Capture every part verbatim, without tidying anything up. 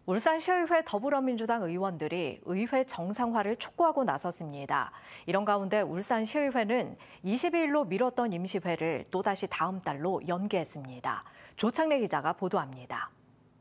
울산시의회 더불어민주당 의원들이 의회 정상화를 촉구하고 나섰습니다. 이런 가운데 울산시의회는 이십이 일로 미뤘던 임시회를 또다시 다음 달로 연기했습니다. 조창래 기자가 보도합니다.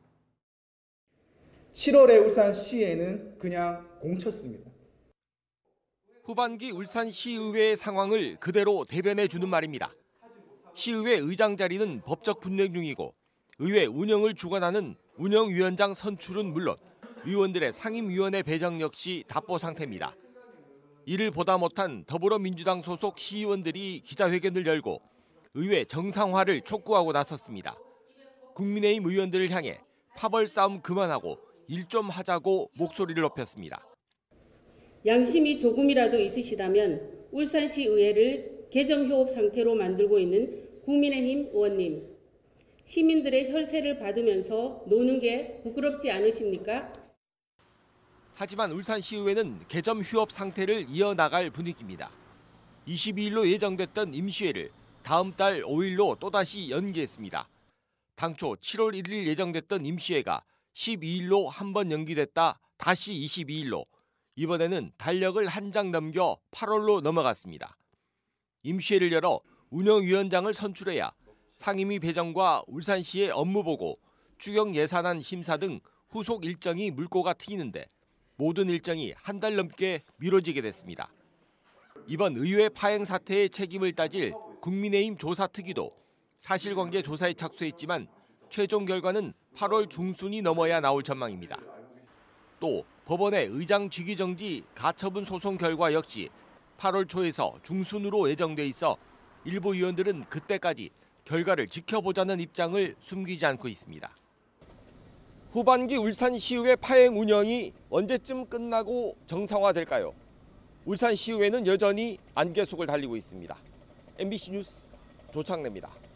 칠월에 울산시에는 그냥 공쳤습니다. 후반기 울산시의회 상황을 그대로 대변해주는 말입니다. 시의회 의장 자리는 법적 분쟁 중이고 의회 운영을 주관하는 운영위원장 선출은 물론 의원들의 상임위원회 배정 역시 답보 상태입니다. 이를 보다 못한 더불어민주당 소속 시의원들이 기자회견을 열고 의회 정상화를 촉구하고 나섰습니다. 국민의힘 의원들을 향해 파벌 싸움 그만하고 일 좀 하자고 목소리를 높였습니다. 양심이 조금이라도 있으시다면 울산시 의회를 개점휴업 상태로 만들고 있는 국민의힘 의원님, 시민들의 혈세를 받으면서 노는 게 부끄럽지 않으십니까? 하지만 울산시의회는 개점 휴업 상태를 이어나갈 분위기입니다. 이십이 일로 예정됐던 임시회를 다음 달 오 일로 또다시 연기했습니다. 당초 칠월 일일 예정됐던 임시회가 십이 일로 한 번 연기됐다 다시 이십이 일로, 이번에는 달력을 한 장 넘겨 팔월로 넘어갔습니다. 임시회를 열어 운영위원장을 선출해야 상임위 배정과 울산시의 업무보고, 추경 예산안 심사 등 후속 일정이 물꼬가 트이는데 모든 일정이 한 달 넘게 미뤄지게 됐습니다. 이번 의회 파행 사태의 책임을 따질 국민의힘 조사특위도 사실관계 조사에 착수했지만 최종 결과는 팔월 중순이 넘어야 나올 전망입니다. 또 법원의 의장 직위정지 가처분 소송 결과 역시 팔월 초에서 중순으로 예정돼 있어 일부 의원들은 그때까지 결과를 지켜보자는 입장을 숨기지 않고 있습니다. 후반기 울산시의회 파행 운영이 언제쯤 끝나고 정상화될까요? 울산시의회는 여전히 안개 속을 달리고 있습니다. 엠비씨 뉴스 조창래입니다.